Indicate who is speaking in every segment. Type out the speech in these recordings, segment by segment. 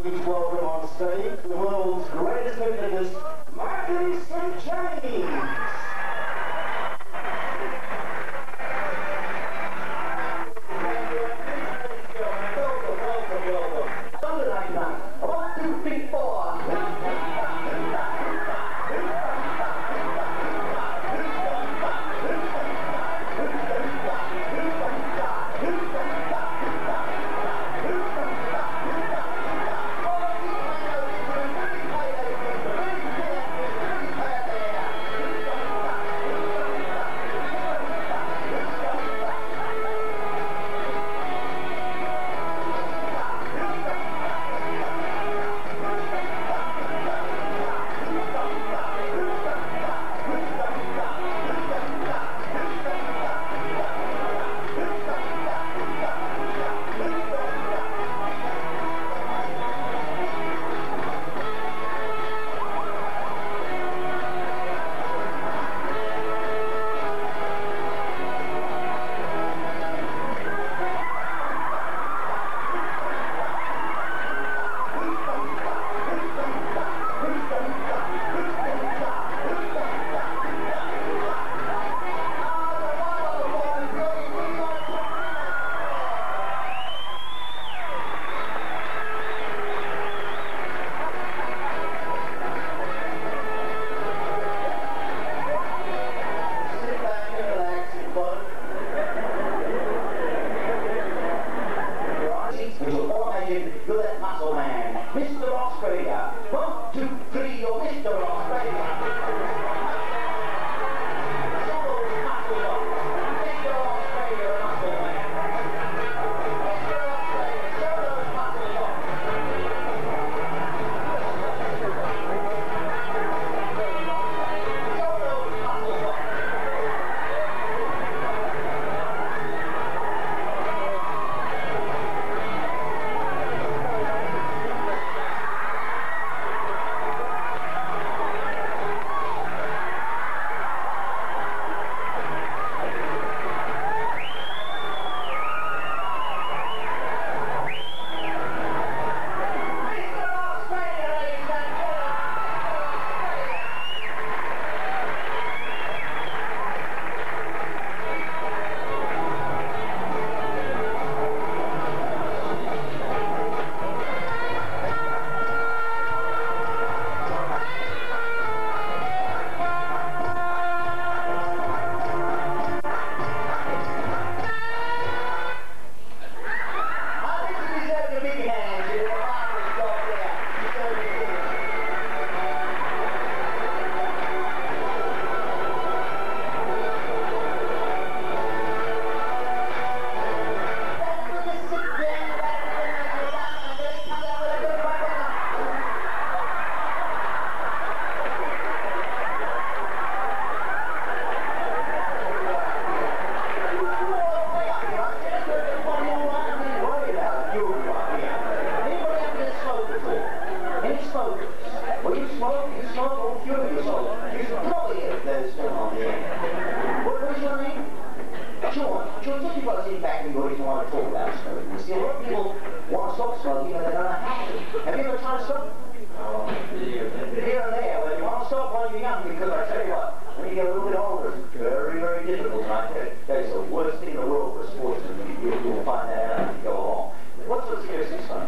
Speaker 1: Please welcome on stage the world's greatest hypnotist, Marty St. James. You're that muscle man, Mr. Australia. 1, 2, 3, you're Mr. Australia. Show those muscles off. Mr. Australia, muscle man. Mr. Australia, show those muscles off. Show those muscles off. Have you ever tried to stop? Here and there. Well, you want to stop while you're young, because I tell you what, when you get a little bit older, it's very, very difficult. And I tell you, that's the worst thing in the world for a sportsman. You'll find that out as you go along. What's the seriousness, son?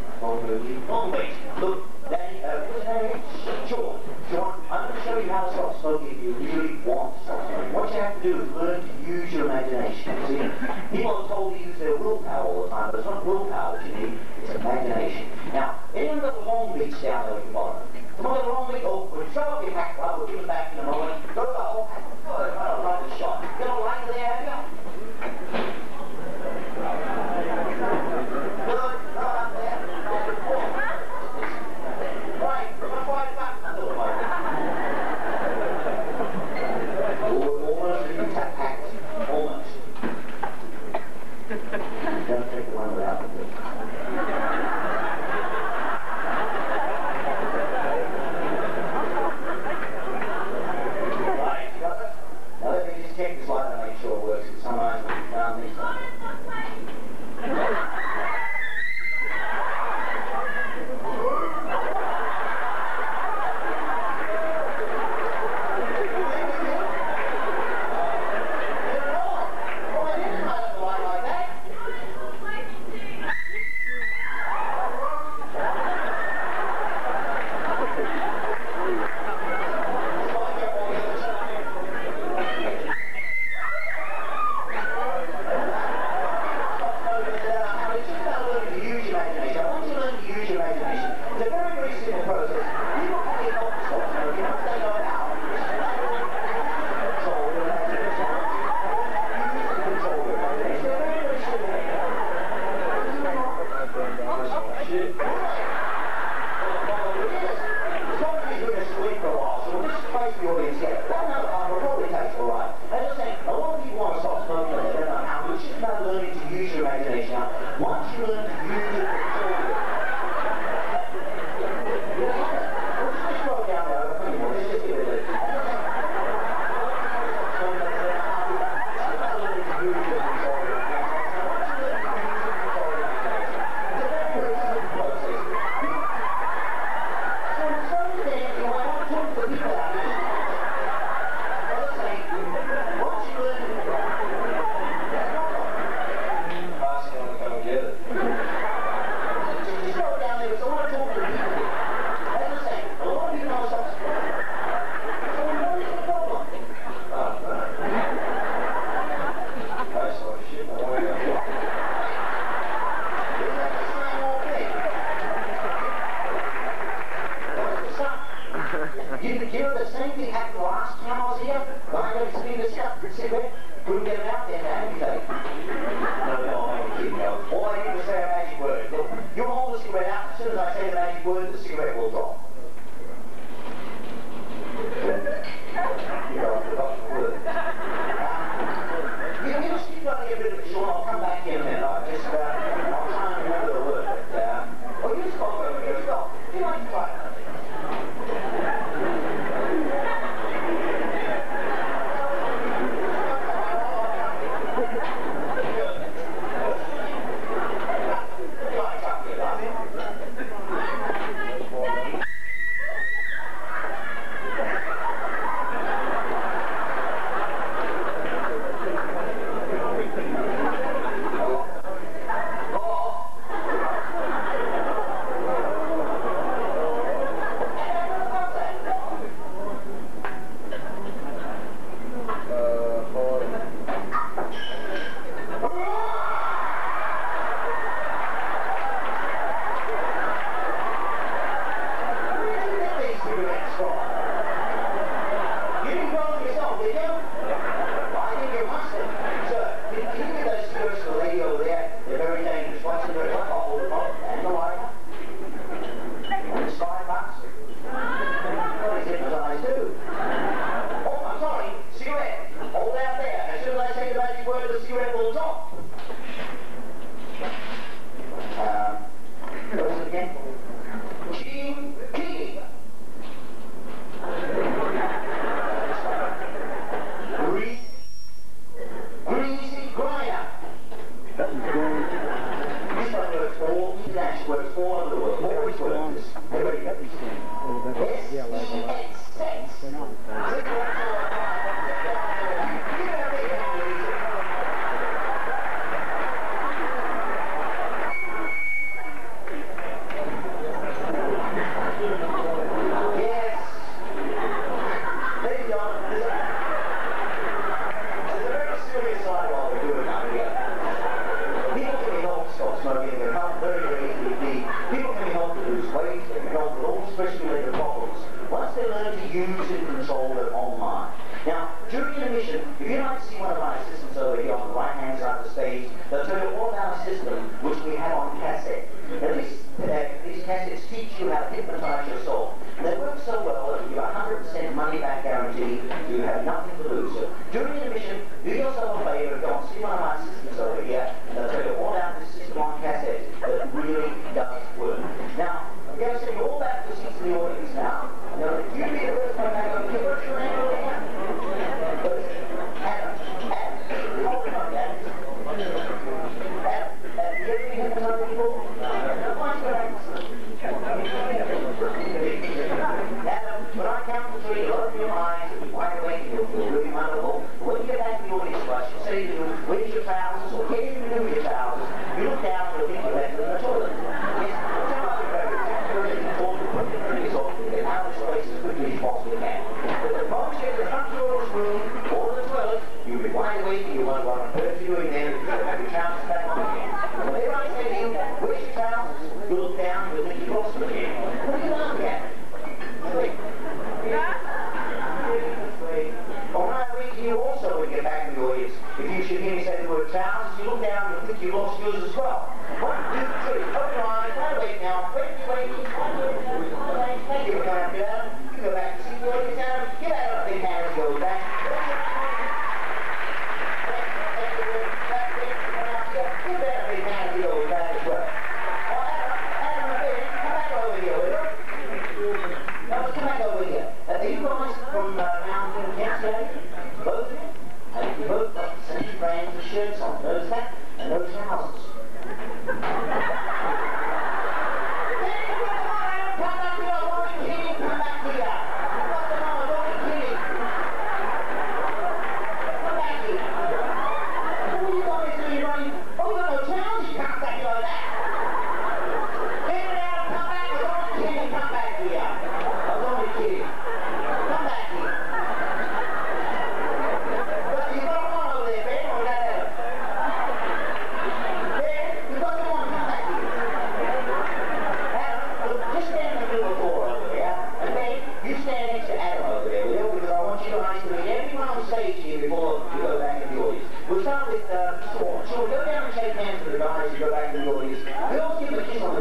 Speaker 1: Long beat. Look, Danny, what's your name? Sean. I'm going to show you how to stop smoking if you really want to stop smoking. What you have to do is learn to use your imagination. See, people are told to use their willpower all the time, but it's not willpower that you need, it's imagination. Now, anyone got the long beats down there at the bottom? Come on, the long beat, oh, we'll show up your pack club, we'll give it back in a moment. Go to the whole pack. I'll run the shot. You got a line there, have you? Good, right up there. Right, we're going to fight it back a little bit. Almost in the tap packs. Almost. Don't take the one without the book. Right, got it? Now let me just check this light and make sure it works. it? Somebody's been asleep for a while, so we'll just face the audience here. That another time will probably take all right. As I say, a lot of people want to stop smoking, they don't know how. It's just about learning to use your imagination. Now, once you learn to use it, control it. Let's just roll down there. Let's just give it a look. You know the same thing happened last time I was here? When I got to see this stuff, cigarette, couldn't get it out there to amputate. No, I ain't keep going. All I need to say a magic word. Look, you hold the cigarette out, as soon as I say the magic word, the cigarette will drop. You know, I forgot the word. You just keep trying to get rid of it, Sean. I'll come back in a minute. I'll try and remember the word. But, you just got over here. Stop. You like to try it. Yes,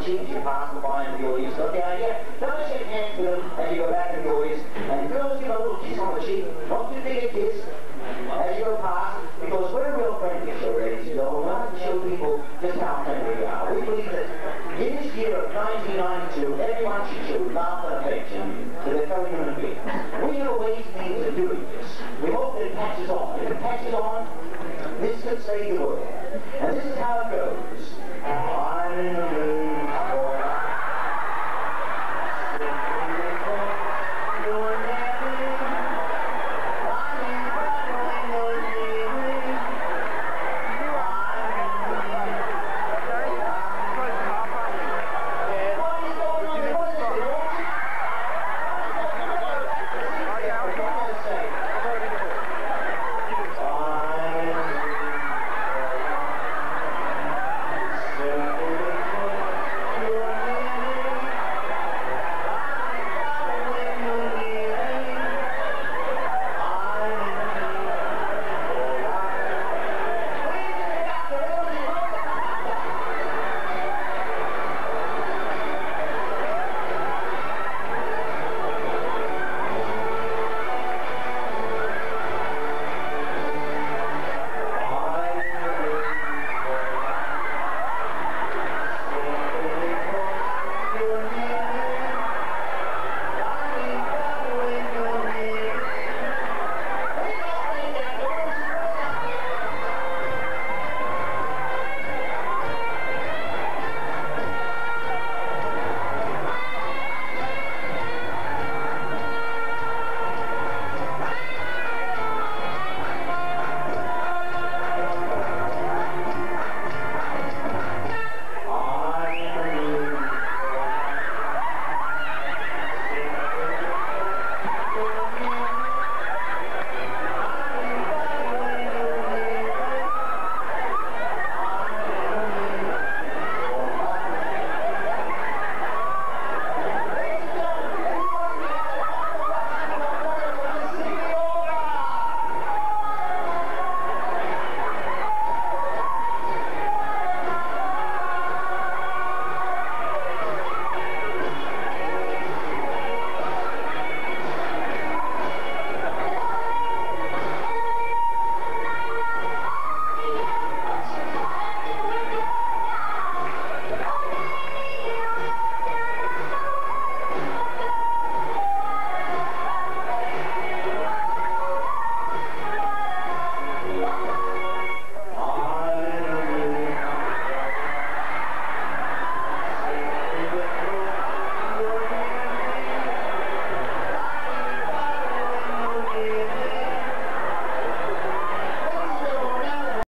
Speaker 1: cheek as you pass them by in the audience. Got the idea? Don't shake hands with them as you go back in the audience. And girls give a little kiss on the cheek, not too big a kiss, as you go past, because we're real friendly, so ladies and gentlemen. We want to show people just how friendly we are. We believe that in this year of 1992, everyone should show love and affection to their fellow human beings. We know ways and means of doing this. We hope that it catches on. If it catches on, this could save the world. And this is how it goes.